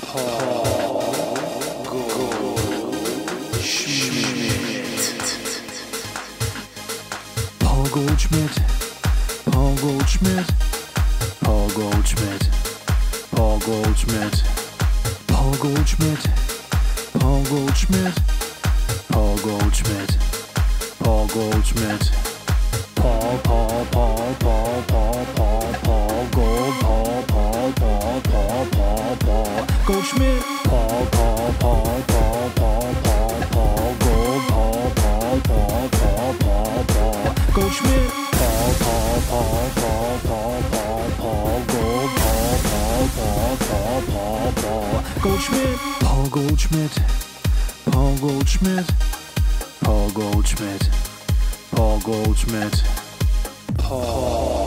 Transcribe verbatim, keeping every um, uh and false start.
Paul Goldschmidt, Paul Goldschmidt, Paul Goldschmidt, Paul Goldschmidt, Paul Goldschmidt, Paul Goldschmidt, Paul Goldschmidt, Paul Goldschmidt, Paul, Paul, Paul, Paul, Paul, Paul, Paul, Gold, Paul, Paul, Paul, Paul, Paul, Paul, Goldschmidt, Paul, Paul, Paul, Paul, Paul, Paul, Paul, Gold, Paul, Paul, Paul, Paul, Paul, Paul, Goldschmidt, Paul, Paul, Paul, Paul, Paul, Paul, Paul, Gold, Paul, Paul, Paul, Paul, Paul, Paul, Goldschmidt, Paul Goldschmidt, Paul Goldschmidt, Paul Goldschmidt, Paul Goldschmidt, Paul.